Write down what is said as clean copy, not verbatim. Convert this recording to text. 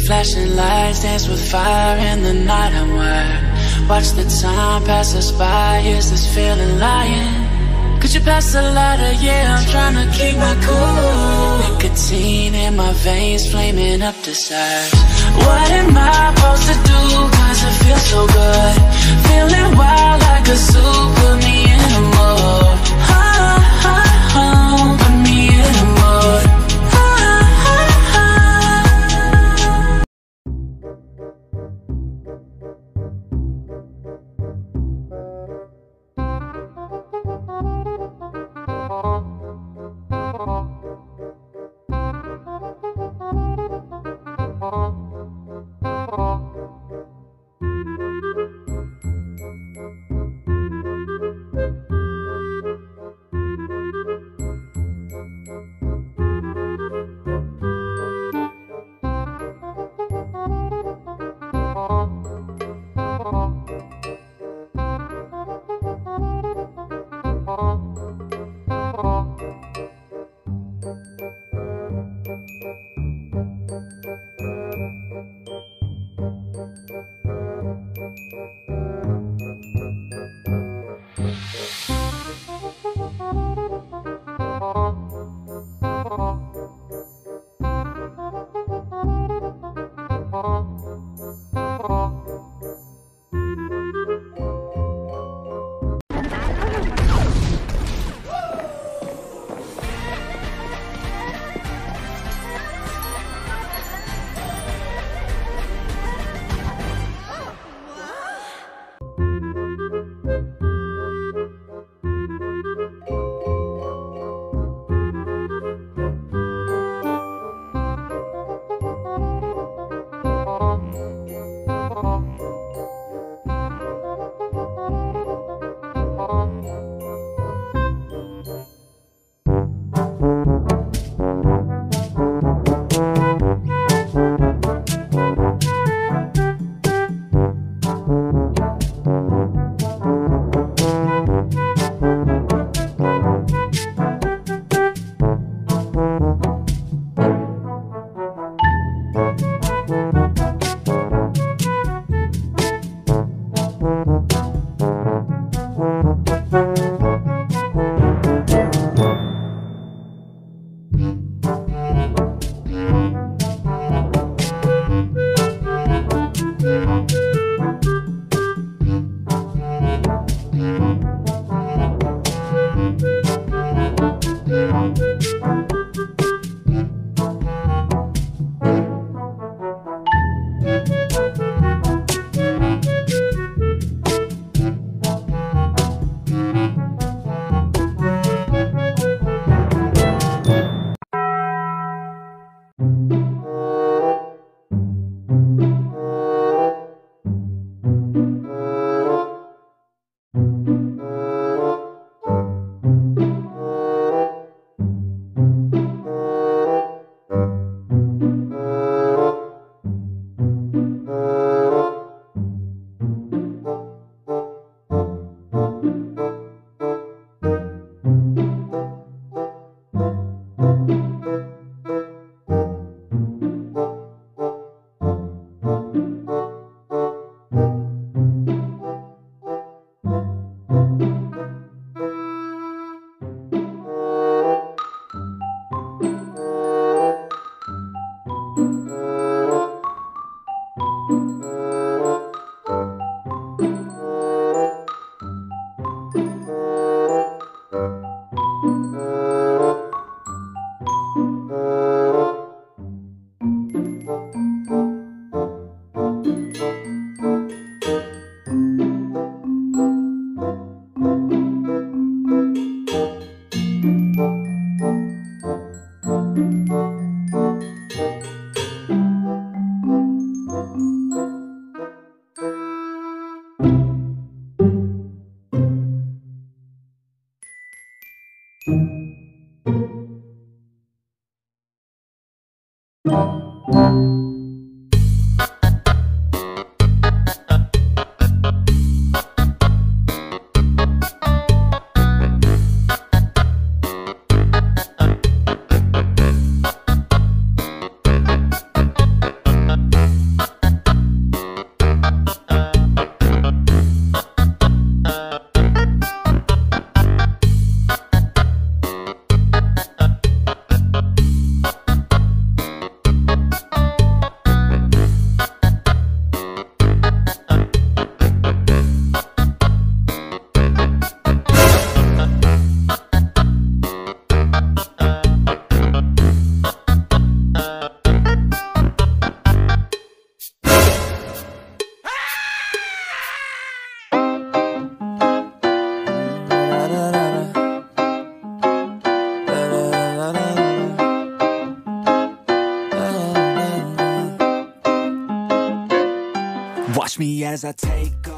flashing lights dance with fire in the night. I'm wired. Watch the time pass us by. Is this feeling lying? Could you pass the lighter? Yeah, I'm trying to keep my cool. Nicotine in my veins, flaming up desires. What am I supposed to do? Cause it feels so good. Feeling wild like a zoo. Put me in a mood. Put me in a mood. as I take off.